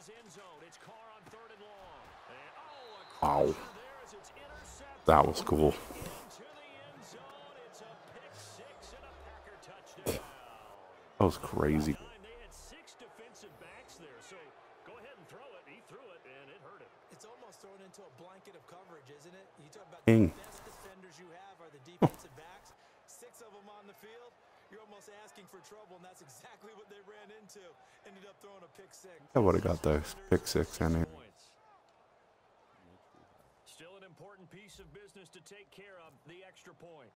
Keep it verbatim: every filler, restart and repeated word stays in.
Wow. That was cool. That was crazy. It's almost thrown into a blanket of coverage, isn't it? You talk about King. the best defenders you have are the defensive backs. Six of them on the field. You're almost asking for trouble, and that's exactly what they ran into. Ended up throwing a pick six. I would have got the pick six in here. Still an important piece of business to take care of, the extra point.